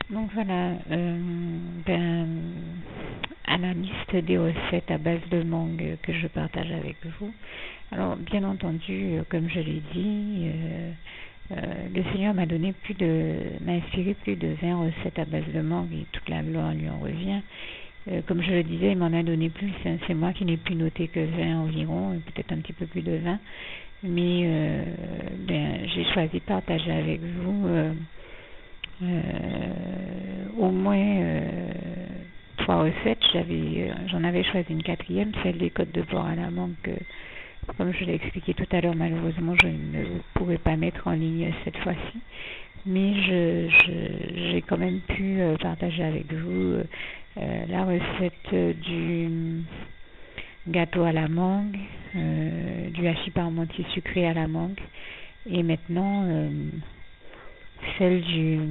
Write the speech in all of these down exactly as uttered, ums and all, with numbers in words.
Donc voilà, euh, ben, à la liste des recettes à base de mangue que je partage avec vous. Alors bien entendu, euh, comme je l'ai dit, euh, euh, le Seigneur m'a donné plus de, m'a inspiré plus de vingt recettes à base de mangue et toute la gloire lui en revient. Euh, comme je le disais, il m'en a donné plus. Hein, c'est moi qui n'ai plus noté que vingt environ, peut-être un petit peu plus de vingt. Mais euh, ben, j'ai choisi de partager avec vous euh, euh, au moins euh, trois recettes. J'avais, j'en avais choisi une quatrième, celle des côtes de porc à la mangue. Que, comme je l'ai expliqué tout à l'heure, malheureusement, je ne pourrais pas mettre en ligne cette fois-ci. Mais je, je, j'ai quand même pu euh, partager avec vous euh, la recette du gâteau à la mangue, euh, du hachis parmentier sucré à la mangue, et maintenant euh, celle du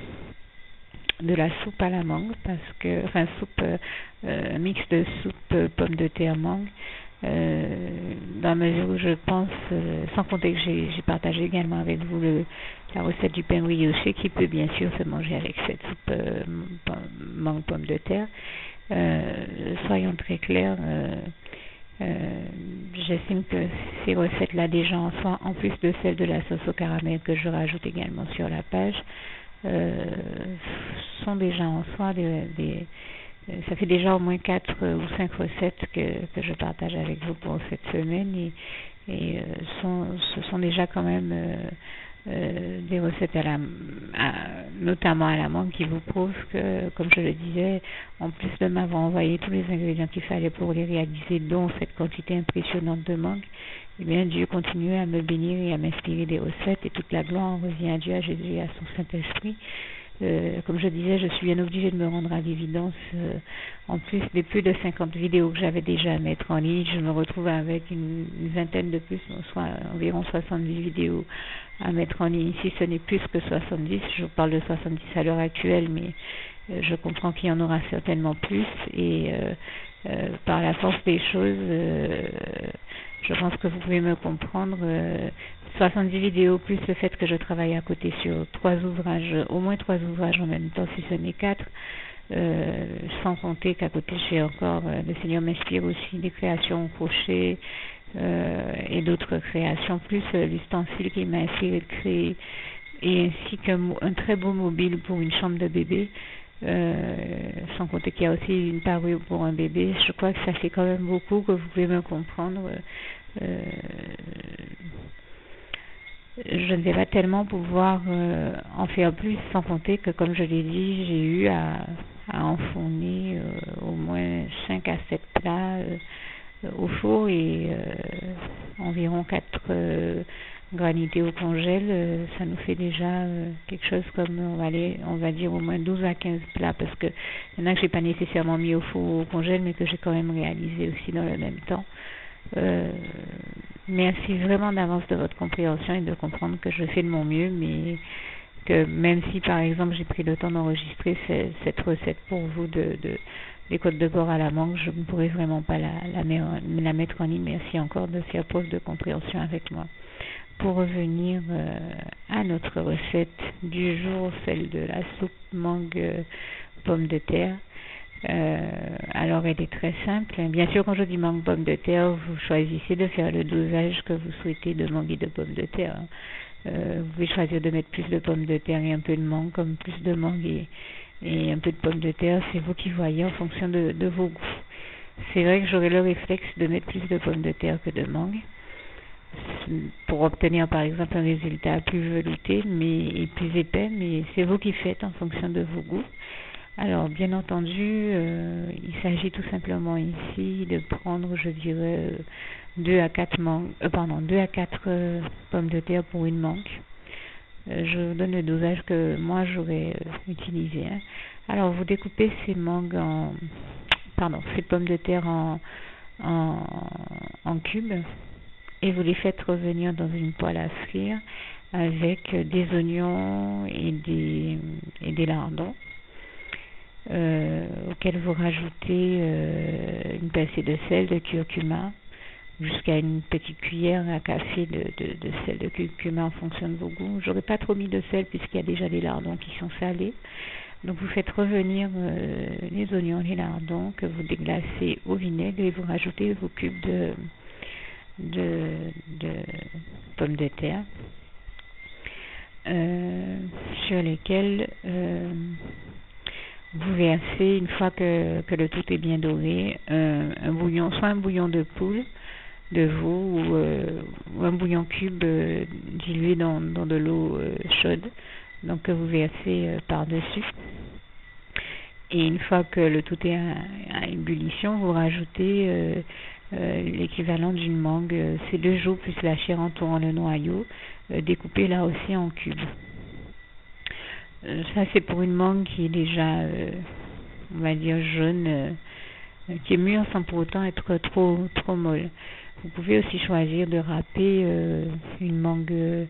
de la soupe à la mangue, parce que enfin soupe euh, mix de soupe euh, pommes de terre mangue, euh, dans la mesure où je pense, euh, sans compter que j'ai, j'ai partagé également avec vous le, la recette du pain brioché qui peut bien sûr se manger avec cette soupe euh, mangue pommes de terre. Euh, soyons très clairs, euh, euh, j'estime que ces recettes-là déjà en soi, en plus de celle de la sauce au caramel que je rajoute également sur la page, euh, sont déjà en soi des, des ça fait déjà au moins quatre ou cinq recettes que, que je partage avec vous pour cette semaine et, et euh, sont, ce sont déjà quand même euh, euh, des recettes à la, à, notamment à la mangue qui vous prouvent que, comme je le disais, en plus de m'avoir envoyé tous les ingrédients qu'il fallait pour les réaliser, dont cette quantité impressionnante de mangue, eh bien Dieu continue à me bénir et à m'inspirer des recettes et toute la gloire revient à Dieu, à Jésus et à son Saint-Esprit. Euh, comme je disais, je suis bien obligée de me rendre à l'évidence. Euh, en plus des plus de cinquante vidéos que j'avais déjà à mettre en ligne, je me retrouve avec une, une vingtaine de plus, soit environ soixante-dix vidéos à mettre en ligne. Si ce n'est plus que soixante-dix, je vous parle de soixante-dix à l'heure actuelle, mais euh, je comprends qu'il y en aura certainement plus. Et euh, euh, par la force des choses, euh, je pense que vous pouvez me comprendre. Euh, soixante-dix vidéos plus le fait que je travaille à côté sur trois ouvrages, au moins trois ouvrages en même temps, si ce n'est quatre, euh, sans compter qu'à côté j'ai encore, euh, le Seigneur m'inspire aussi des créations au crochet euh, et d'autres créations, plus euh, l'ustensile qui m'a inspiré de créer, et ainsi qu'un un très beau mobile pour une chambre de bébé. Euh, sans compter qu'il y a aussi une parure pour un bébé. Je crois que ça fait quand même beaucoup, que vous pouvez me comprendre. Euh, je ne vais pas tellement pouvoir euh, en faire plus, sans compter que, comme je l'ai dit, j'ai eu à, à enfourner euh, au moins cinq à sept plats euh, au four et euh, environ quatre euh, granités au congèle. Euh, ça nous fait déjà euh, quelque chose comme, on va, aller, on va dire, au moins douze à quinze plats, parce que il y en a que j'ai pas nécessairement mis au four ou au congèle, mais que j'ai quand même réalisé aussi dans le même temps. Euh, merci vraiment d'avance de votre compréhension et de comprendre que je fais de mon mieux, mais que même si par exemple j'ai pris le temps d'enregistrer ce, cette recette pour vous de, de des côtes de porc à la mangue, je ne pourrais vraiment pas la, la, la mettre en ligne. Merci encore de faire preuve de compréhension avec moi. Pour revenir euh, à notre recette du jour, celle de la soupe mangue euh, pomme de terre. Euh, alors elle est très simple. Bien sûr, quand je dis mangue pomme de terre, vous choisissez de faire le dosage que vous souhaitez de mangue et de pomme de terre. Euh, vous pouvez choisir de mettre plus de pommes de terre et un peu de mangue, comme plus de mangue et, et un peu de pommes de terre. C'est vous qui voyez en fonction de, de vos goûts. C'est vrai que j'aurais le réflexe de mettre plus de pommes de terre que de mangue, pour obtenir par exemple un résultat plus velouté mais, et plus épais, mais c'est vous qui faites en fonction de vos goûts. Alors bien entendu, euh, il s'agit tout simplement ici de prendre, je dirais, deux à quatre mangues, euh, pardon, deux à quatre euh, pommes de terre pour une mangue. Euh, je vous donne le dosage que moi j'aurais euh, utilisé. Hein. Alors vous découpez ces mangues en, pardon, ces pommes de terre en, en, en cubes et vous les faites revenir dans une poêle à frire avec des oignons et des, et des lardons. Euh, auquel vous rajoutez euh, une pincée de sel, de curcuma, jusqu'à une petite cuillère à café de, de, de sel de curcuma en fonction de vos goûts. J'aurais pas trop mis de sel puisqu'il y a déjà des lardons qui sont salés. Donc vous faites revenir euh, les oignons, les lardons que vous déglacez au vinaigre et vous rajoutez vos cubes de, de, de pommes de terre euh, sur lesquels euh, vous versez, une fois que, que le tout est bien doré, un, un bouillon, soit un bouillon de poule, de veau ou, euh, ou un bouillon cube euh, dilué dans, dans de l'eau euh, chaude, donc que vous versez euh, par-dessus. Et une fois que le tout est à, à ébullition, vous rajoutez euh, euh, l'équivalent d'une mangue, euh, c'est deux jours plus la chair entourant le noyau, euh, découpée là aussi en cubes. Euh, ça c'est pour une mangue qui est déjà, euh, on va dire jaune, euh, qui est mûre sans pour autant être trop trop molle. Vous pouvez aussi choisir de râper euh, une mangue euh,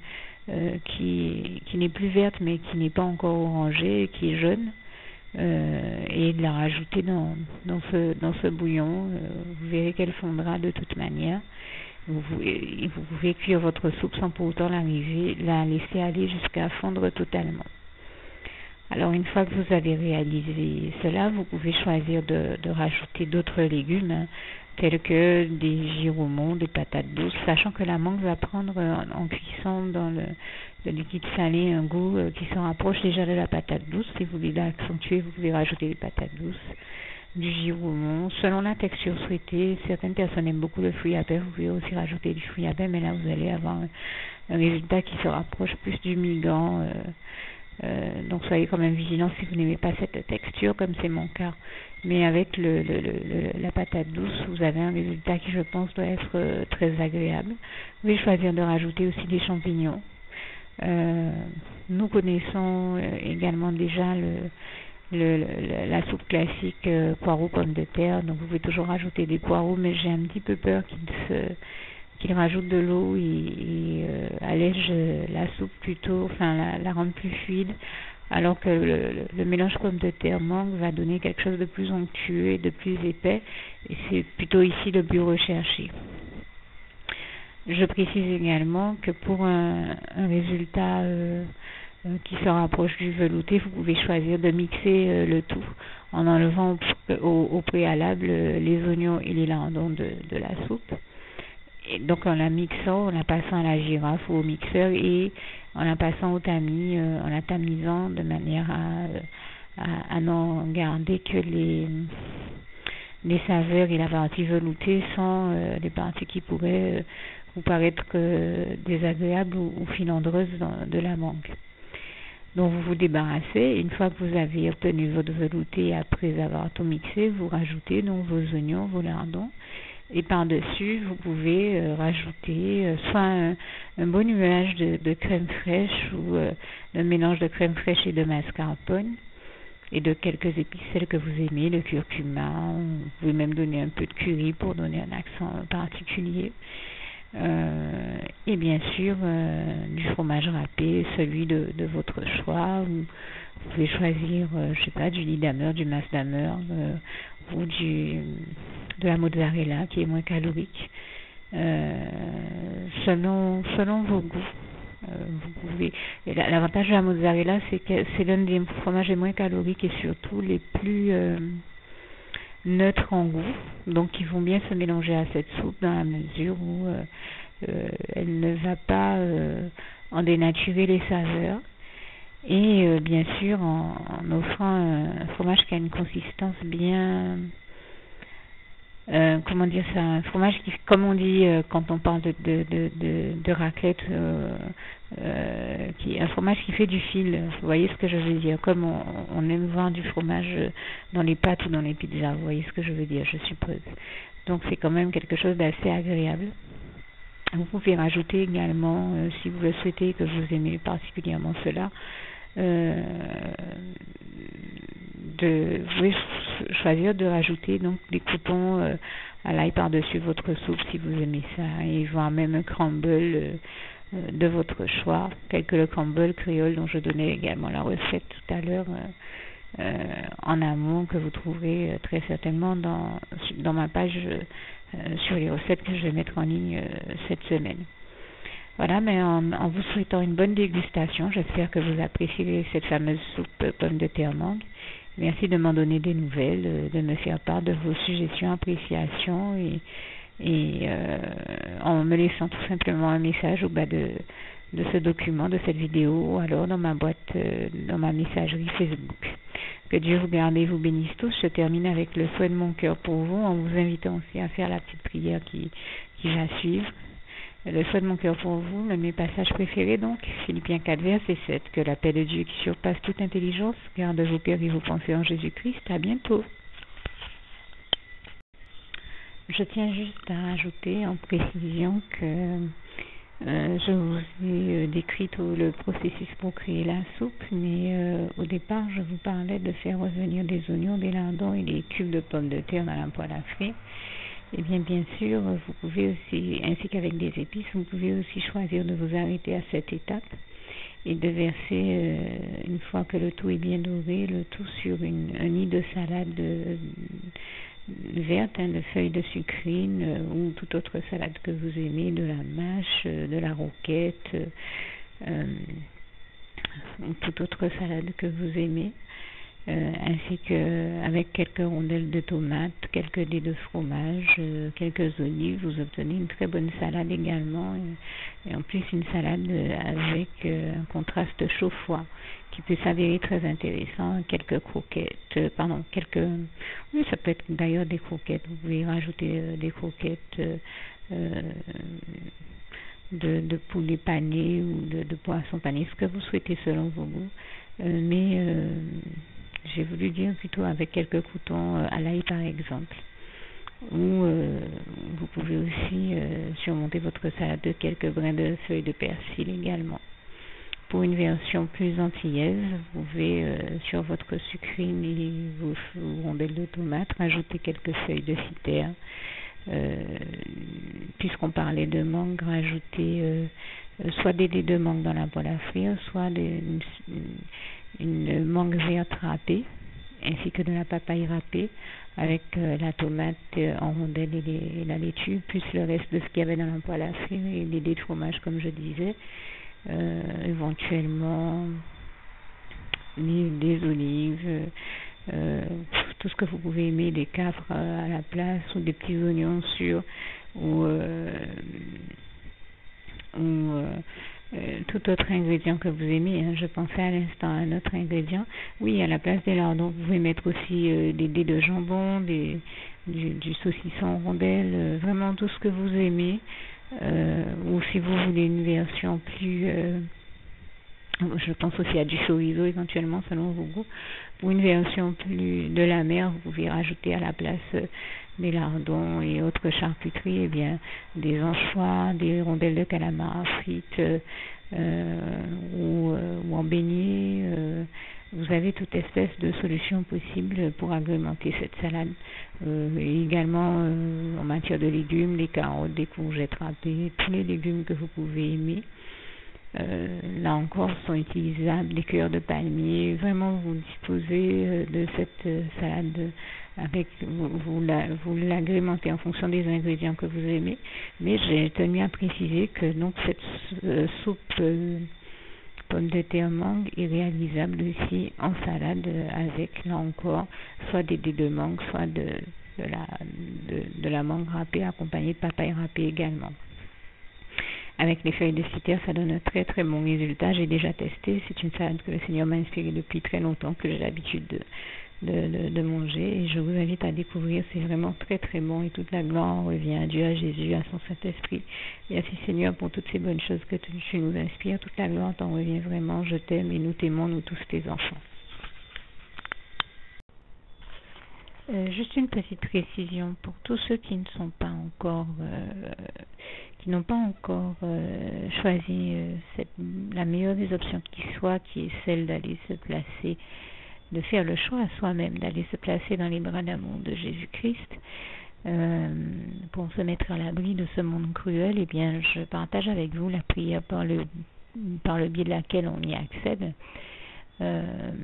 qui, qui n'est plus verte mais qui n'est pas encore orangée, qui est jaune. Euh, et de la rajouter dans, dans, ce, dans ce bouillon. Euh, vous verrez qu'elle fondra de toute manière. Vous, vous, vous pouvez cuire votre soupe sans pour autant l'arriver, la laisser aller jusqu'à fondre totalement. Alors une fois que vous avez réalisé cela, vous pouvez choisir de, de rajouter d'autres légumes, hein, tels que des giromons, des patates douces, sachant que la mangue va prendre en, en cuisson dans le, le liquide salé un goût euh, qui se rapproche déjà de la patate douce. Si vous voulez l'accentuer, vous pouvez rajouter des patates douces, du giromon, selon la texture souhaitée. Certaines personnes aiment beaucoup le fruit à pain, vous pouvez aussi rajouter du fruit à pain, mais là vous allez avoir un, un résultat qui se rapproche plus du migan. Euh, Euh, donc soyez quand même vigilants si vous n'aimez pas cette texture, comme c'est mon cas. Mais avec le, le, le, la patate douce, vous avez un résultat qui, je pense, doit être euh, très agréable. Vous pouvez choisir de rajouter aussi des champignons. Euh, nous connaissons euh, également déjà le, le, le, la soupe classique euh, poireaux pommes de terre. Donc vous pouvez toujours rajouter des poireaux, mais j'ai un petit peu peur qu'ils se qu'il rajoute de l'eau et, et euh, allège la soupe plutôt, enfin la, la rendre plus fluide, alors que le, le, le mélange pomme de terre mangue va donner quelque chose de plus onctueux et de plus épais, et c'est plutôt ici le plus recherché. Je précise également que pour un, un résultat euh, euh, qui se rapproche du velouté, vous pouvez choisir de mixer euh, le tout en enlevant au, au, au préalable euh, les oignons et les lardons de, de la soupe. Et donc en la mixant, en la passant à la girafe ou au mixeur et en la passant au tamis, euh, en la tamisant de manière à, à, à n'en garder que les, les saveurs et la partie veloutée sans euh, les parties qui pourraient euh, vous paraître euh, désagréables ou, ou filandreuses dans, de la mangue. Donc vous vous débarrassez, une fois que vous avez obtenu votre velouté après avoir tout mixé, vous rajoutez donc vos oignons, vos lardons. Et par-dessus, vous pouvez euh, rajouter euh, soit un, un bon nuage de, de crème fraîche ou euh, un mélange de crème fraîche et de mascarpone et de quelques épices, celles que vous aimez, le curcuma. Vous pouvez même donner un peu de curry pour donner un accent particulier. Euh, et bien sûr, euh, du fromage râpé, celui de, de votre choix. Vous, vous pouvez choisir, euh, je sais pas, du Lidammer, du Masdamer, euh, ou du, de la mozzarella qui est moins calorique, euh, selon, selon vos goûts. Euh, vous pouvez. L'avantage de la mozzarella, c'est que c'est l'un des fromages les moins caloriques et surtout les plus euh, neutres en goût, donc ils vont bien se mélanger à cette soupe dans la mesure où euh, euh, elle ne va pas euh, en dénaturer les saveurs. Et euh, bien sûr en, en offrant un fromage qui a une consistance bien, euh, comment dire ça, un fromage qui, comme on dit euh, quand on parle de, de, de, de, de raclette, euh, euh, qui, un fromage qui fait du fil, vous voyez ce que je veux dire, comme on, on aime voir du fromage dans les pâtes ou dans les pizzas, vous voyez ce que je veux dire, je suppose. Donc c'est quand même quelque chose d'assez agréable. Vous pouvez rajouter également, euh, si vous le souhaitez, que vous aimez particulièrement cela, euh, de, vous pouvez choisir de rajouter donc des croutons euh, à l'ail par-dessus votre soupe si vous aimez ça, et voire même un crumble euh, de votre choix, tel que le crumble créole dont je donnais également la recette tout à l'heure euh, euh, en amont, que vous trouverez euh, très certainement dans, dans ma page euh, sur les recettes que je vais mettre en ligne euh, cette semaine. Voilà, mais en, en vous souhaitant une bonne dégustation, j'espère que vous apprécierez cette fameuse soupe pomme de terre mangue. Merci de m'en donner des nouvelles, de me faire part de vos suggestions, appréciations et, et euh, en me laissant tout simplement un message au bas de, de ce document, de cette vidéo, ou alors dans ma boîte, euh, dans ma messagerie Facebook. Que Dieu vous garde et vous bénisse tous. Je termine avec le souhait de mon cœur pour vous, en vous invitant aussi à faire la petite prière qui, qui va suivre. Le souhait de mon cœur pour vous, l'un de mes passages préférés donc, Philippiens quatre, verset sept. Que la paix de Dieu qui surpasse toute intelligence garde vos cœurs et vos pensées en Jésus-Christ. À bientôt. Je tiens juste à ajouter en précision que euh, je vous ai euh, décrit tout le processus pour créer la soupe, mais euh, au départ, je vous parlais de faire revenir des oignons, des lardons et des cubes de pommes de terre dans la poêle à frire. Et bien, bien sûr, vous pouvez aussi, ainsi qu'avec des épices, vous pouvez aussi choisir de vous arrêter à cette étape et de verser, euh, une fois que le tout est bien doré, le tout sur une, un nid de salade de, de verte, hein, de feuilles de sucrine euh, ou toute autre salade que vous aimez, de la mâche, euh, de la roquette, euh, ou toute autre salade que vous aimez. Euh, ainsi que avec quelques rondelles de tomates, quelques dés de fromage, euh, quelques olives, vous obtenez une très bonne salade également, et, et en plus une salade avec euh, un contraste chaud-froid qui peut s'avérer très intéressant. Quelques croquettes, euh, pardon, quelques, oui, ça peut être d'ailleurs des croquettes. Vous pouvez rajouter euh, des croquettes euh, de, de poulet pané ou de, de poisson pané, ce que vous souhaitez selon vos goûts, euh, mais euh, j'ai voulu dire plutôt avec quelques croûtons euh, à l'ail par exemple. Ou euh, vous pouvez aussi euh, surmonter votre salade de quelques brins de feuilles de persil également. Pour une version plus antillaise, vous pouvez euh, sur votre sucrine et vos, vos rondelles de tomates rajouter quelques feuilles de citerne. Euh, puisqu'on parlait de mangue, rajouter euh, soit des dés de mangue dans la poêle à frire, soit des, une, une mangue verte râpée, ainsi que de la papaye râpée, avec euh, la tomate euh, en rondelles et, les, et la laitue, plus le reste de ce qu'il y avait dans la poêle à frire et les dés de fromage comme je disais, euh, éventuellement des, des olives, euh, tout ce que vous pouvez aimer, des capres euh, à la place ou des petits oignons sur ou, euh, ou euh, euh, tout autre ingrédient que vous aimez, hein. Je pensais à l'instant à un autre ingrédient. Oui, à la place des lardons, vous pouvez mettre aussi euh, des dés de jambon, des, du, du saucisson en rondelles, euh, vraiment tout ce que vous aimez. Euh, ou si vous voulez une version plus... Euh, je pense aussi à du chorizo éventuellement selon vos goûts. Pour une version plus de la mer, vous pouvez rajouter à la place euh, des lardons et autres charcuteries, eh bien, des anchois, des rondelles de calamar frites euh, ou, euh, ou en beignets. Euh, vous avez toute espèce de solutions possibles pour agrémenter cette salade. Euh, et également euh, en matière de légumes, les carottes, des courgettes râpées, tous les légumes que vous pouvez aimer. Euh, là encore sont utilisables des cœurs de palmier. Vraiment, vous disposez euh, de cette euh, salade avec vous, vous, la, vous l'agrémentez en fonction des ingrédients que vous aimez. Mais j'ai tenu à préciser que donc cette euh, soupe euh, pomme de terre mangue est réalisable aussi en salade euh, avec là encore soit des dés de mangue, soit de, de la de, de la mangue râpée accompagnée de papaye râpée également. Avec les feuilles de citerne, ça donne un très très bon résultat. J'ai déjà testé. C'est une salade que le Seigneur m'a inspirée depuis très longtemps, que j'ai l'habitude de, de, de, de manger. Et je vous invite à découvrir. C'est vraiment très très bon. Et toute la gloire revient à Dieu, à Jésus, à son Saint-Esprit. Merci Seigneur pour toutes ces bonnes choses que tu, tu nous inspires. Toute la gloire t'en revient vraiment. Je t'aime et nous t'aimons, nous tous tes enfants. Euh, juste une petite précision pour tous ceux qui ne sont pas encore, euh, qui n'ont pas encore euh, choisi euh, cette, la meilleure des options qui soit, qui est celle d'aller se placer, de faire le choix à soi-même, d'aller se placer dans les bras d'amour de Jésus-Christ, euh, pour se mettre à l'abri de ce monde cruel. Eh bien, je partage avec vous la prière par le, par le biais de laquelle on y accède. Euh,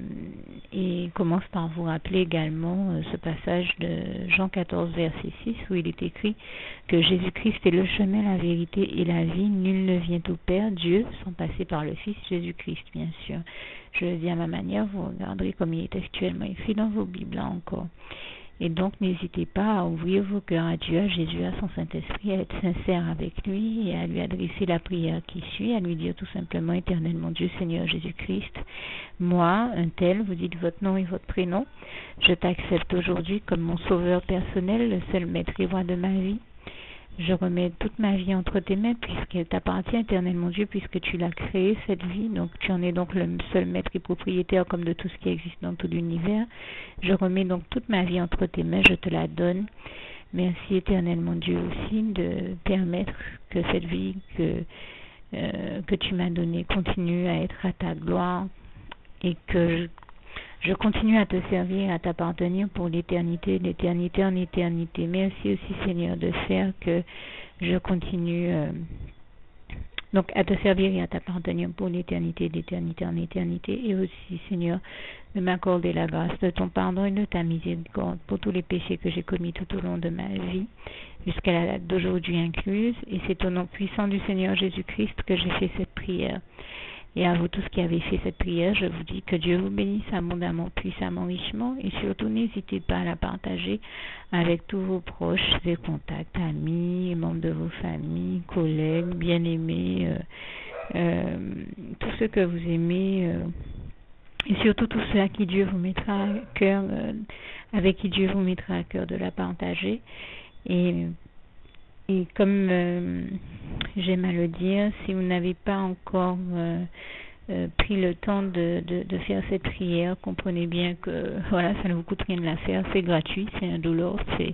et commence par vous rappeler également euh, ce passage de Jean quatorze, verset six, où il est écrit que Jésus-Christ est le chemin, la vérité et la vie. Nul ne vient au Père, Dieu, sans passer par le Fils Jésus-Christ, bien sûr. Je le dis à ma manière, vous regarderez comme il est actuellement écrit dans vos Bibles là encore. Et donc, n'hésitez pas à ouvrir vos cœurs à Dieu, à Jésus, à son Saint-Esprit, à être sincère avec lui et à lui adresser la prière qui suit, à lui dire tout simplement, Éternel mon Dieu, Seigneur Jésus-Christ, moi, un tel, vous dites votre nom et votre prénom, je t'accepte aujourd'hui comme mon sauveur personnel, le seul maître et roi de ma vie. Je remets toute ma vie entre tes mains puisqu'elle t'appartient, Éternel mon Dieu, puisque tu l'as créée, cette vie. Donc tu en es donc le seul maître et propriétaire comme de tout ce qui existe dans tout l'univers. Je remets donc toute ma vie entre tes mains, je te la donne. Merci, Éternel mon Dieu, aussi de permettre que cette vie que, euh, que tu m'as donnée continue à être à ta gloire et que je Je continue à te servir, à t'appartenir pour l'éternité, d'éternité en éternité. Merci aussi, Seigneur, de faire que je continue euh, donc à te servir et à t'appartenir pour l'éternité, d'éternité en éternité. Et aussi, Seigneur, de m'accorder la grâce de ton pardon et de ta miséricorde pour tous les péchés que j'ai commis tout au long de ma vie, jusqu'à la date d'aujourd'hui incluse. Et c'est au nom puissant du Seigneur Jésus-Christ que j'ai fait cette prière. Et à vous tous qui avez fait cette prière, je vous dis que Dieu vous bénisse abondamment, puissamment, richement. Et surtout, n'hésitez pas à la partager avec tous vos proches et contacts, amis, membres de vos familles, collègues, bien-aimés, euh, euh, tous ceux que vous aimez. Euh, et surtout tous ceux à qui Dieu vous mettra à cœur, euh, avec qui Dieu vous mettra à cœur de la partager. Et Et comme euh, j'aime à le dire, si vous n'avez pas encore euh, euh, pris le temps de, de, de faire cette prière, comprenez bien que voilà, ça ne vous coûte rien de la faire, c'est gratuit, c'est indolore, c'est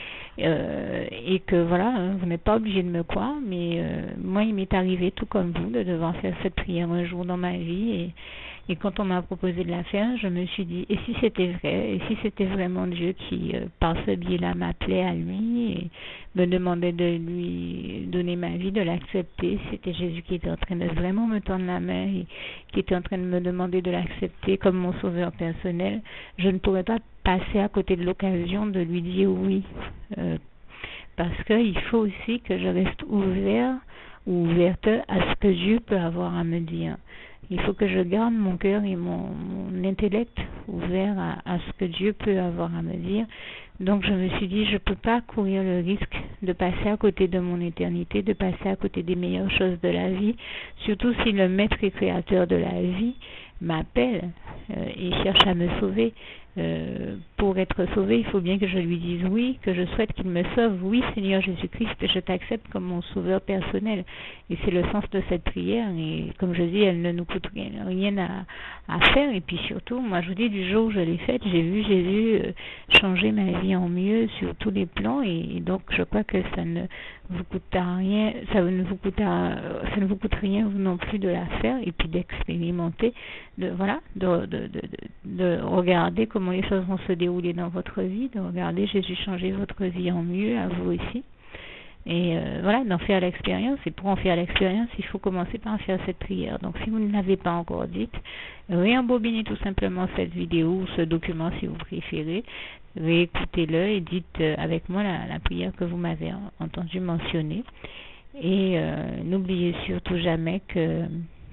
euh, et que voilà, vous n'êtes pas obligé de me croire, mais euh, moi il m'est arrivé tout comme vous de devoir faire cette prière un jour dans ma vie et Et quand on m'a proposé de la faire, je me suis dit, et si c'était vrai, et si c'était vraiment Dieu qui, euh, par ce biais-là, m'appelait à lui et me demandait de lui donner ma vie, de l'accepter, c'était Jésus qui était en train de vraiment me tendre la main et qui était en train de me demander de l'accepter comme mon sauveur personnel, je ne pourrais pas passer à côté de l'occasion de lui dire oui. Euh, parce qu'il faut aussi que je reste ouvert ou ouverte à ce que Dieu peut avoir à me dire. Il faut que je garde mon cœur et mon, mon intellect ouvert à, à ce que Dieu peut avoir à me dire. Donc je me suis dit, je ne peux pas courir le risque de passer à côté de mon éternité, de passer à côté des meilleures choses de la vie, surtout si le maître et créateur de la vie m'appelle euh, et cherche à me sauver. Euh, pour être sauvé, il faut bien que je lui dise oui, que je souhaite qu'il me sauve. Oui, Seigneur Jésus-Christ, je t'accepte comme mon sauveur personnel. Et c'est le sens de cette prière. Et comme je dis, elle ne nous coûte rien, rien à, à faire. Et puis surtout, moi je vous dis, du jour où je l'ai faite, j'ai vu Jésus euh, changer ma vie en mieux sur tous les plans. Et, et donc je crois que ça ne vous coûtera rien, ça ne vous coûtera, ça ne vous coûte rien vous non plus de la faire et puis d'expérimenter, de voilà, de, de, de, de regarder comment les choses vont se dérouler dans votre vie, de regarder Jésus changer votre vie en mieux, à vous aussi. Et euh, voilà, d'en faire l'expérience. Et pour en faire l'expérience, il faut commencer par faire cette prière. Donc si vous ne l'avez pas encore dite, réembobinez tout simplement cette vidéo ou ce document si vous préférez. Réécoutez-le et dites euh, avec moi la, la prière que vous m'avez entendu mentionner. Et euh, n'oubliez surtout jamais que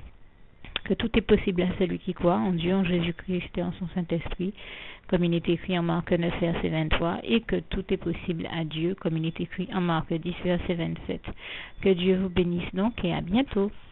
que tout est possible à celui qui croit en Dieu, en Jésus-Christ et en son Saint-Esprit, comme il est écrit en Marc neuf, verset vingt-trois, et que tout est possible à Dieu, comme il est écrit en Marc dix, verset vingt-sept. Que Dieu vous bénisse donc et à bientôt.